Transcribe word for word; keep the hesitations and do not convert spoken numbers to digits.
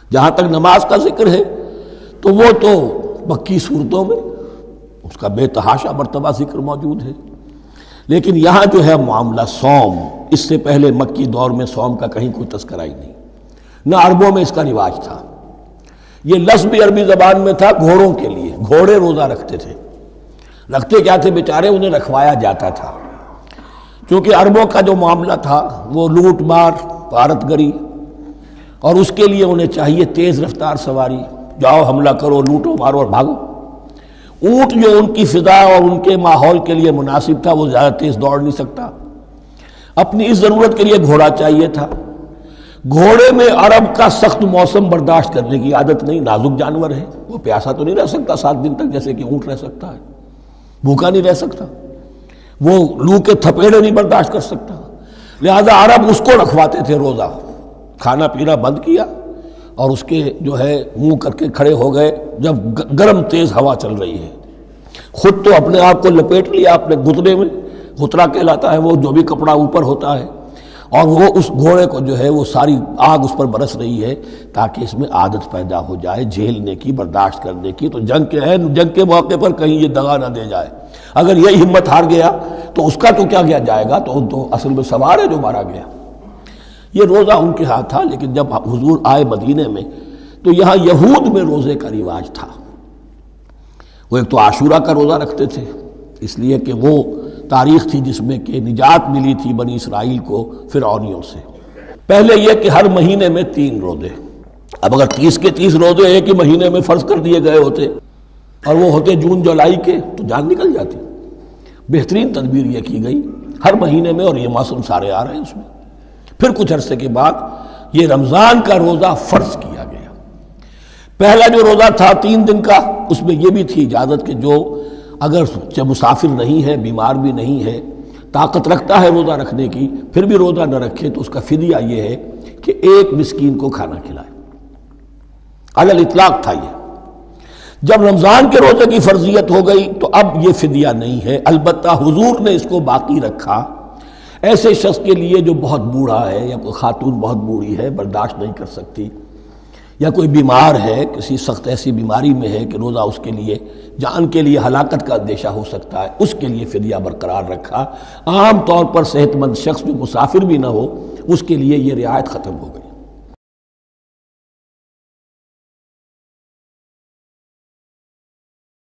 جہاں تک نماز کا ذکر ہے تو وہ تو مکی صورتوں میں اس کا بے تحاشا مرتبہ ذکر موجود ہے، لیکن یہاں جو ہے معاملہ صوم، اس سے پہلے مکی دور میں صوم کا کہیں کوئی تذکرہ ہی نہیں، نہ عربوں میں اس کا رواج تھا۔ یہ لفظ بھی عربی زبان میں تھا گھوڑوں کے لیے، گھوڑے روزہ رکھتے تھے، رکھتے کیا تھے بیچارے، انہیں رکھوایا جاتا تھا، کیونکہ عربوں کا جو معاملہ تھا وہ لوٹ مار، غارت گری، اور اس کے لیے انہیں چاہیے تیز رفتار سواری، جاؤ حملہ کرو، لوٹو مارو اور بھاگو۔ اونٹ جو ان کی فضا اور ان کے ماحول کے لیے مناسب تھا وہ زیادہ تیز دوڑ نہیں سکتا، اپنی اس ضرورت کے لیے گھوڑا چاہیے تھا۔ گھوڑے میں عرب کا سخت موسم برداشت کرنے کی عادت نہیں، نازک جانور ہے، وہ پیاسا تو نہیں رہ سکتا سات دن تک جیسے کہ اونٹ رہ سکتا ہے، بھوکا نہیں رہ سکتا، وہ لو کے تھپیڑے نہیں برداشت کر سکتا، لہذا عرب اس کو رکھواتے تھے روزہ، کھانا پینا بند کیا اور اس کے جو ہے منہ کر کے کھڑے ہو گئے جب گرم تیز ہوا چل رہی ہے، خود تو اپنے آپ کو لپیٹ لیا اپنے گھٹنے میں، گھترا کہلاتا ہے وہ جو بھی کپڑا اوپر ہوتا ہے، اور وہ اس گھوڑے کو جو ہے وہ ساری آگ اس پر برس رہی ہے تاکہ اس میں عادت پیدا ہو جائے جھیلنے کی، برداشت کرنے کی۔ تو جنگ کے ہے، جنگ کے موقع پر کہیں یہ دغا نہ دے جائے، اگر یہ ہمت ہار گیا تو اس کا تو کیا کیا جائے گا، تو تو اصل میں سوار ہے جو مارا گیا۔ یہ روزہ ان کے ہاتھ تھا، لیکن جب حضور آئے مدینے میں تو یہاں یہود میں روزے کا رواج تھا۔ وہ ایک تو عاشورہ کا روزہ رکھتے تھے، اس لیے کہ وہ تاریخ تھی جس میں کہ نجات ملی تھی بنی اسرائیل کو فرعونیوں سے۔ پہلے یہ کہ ہر مہینے میں تین روزے، اب اگر تیس کے تیس روزے ایک ہی مہینے میں فرض کر دیے گئے ہوتے اور وہ ہوتے جون جولائی کے تو جان نکل جاتی۔ بہترین تدبیر یہ کی گئی ہر مہینے میں، اور یہ موسم سارے آ رہے ہیں اس میں۔ پھر کچھ عرصے کے بعد یہ رمضان کا روزہ فرض کیا گیا۔ پہلا جو روزہ تھا تین دن کا، اس میں یہ بھی تھی اجازت کہ جو اگر مسافر نہیں ہے، بیمار بھی نہیں ہے، طاقت رکھتا ہے روزہ رکھنے کی، پھر بھی روزہ نہ رکھے تو اس کا فدیہ یہ ہے کہ ایک مسکین کو کھانا کھلائے، علی الاطلاق تھا یہ۔ جب رمضان کے روزے کی فرضیت ہو گئی تو اب یہ فدیہ نہیں ہے، البتہ حضور نے اس کو باقی رکھا ایسے شخص کے لیے جو بہت بوڑھا ہے، یا کوئی خاتون بہت بوڑھی ہے برداشت نہیں کر سکتی، یا کوئی بیمار ہے، کسی سخت ایسی بیماری میں ہے کہ روزہ اس کے لیے جان کے لیے ہلاکت کا اندیشہ ہو سکتا ہے، اس کے لیے فدیہ برقرار رکھا۔ عام طور پر صحت مند شخص جو مسافر بھی نہ ہو اس کے لیے یہ رعایت ختم ہو گئی۔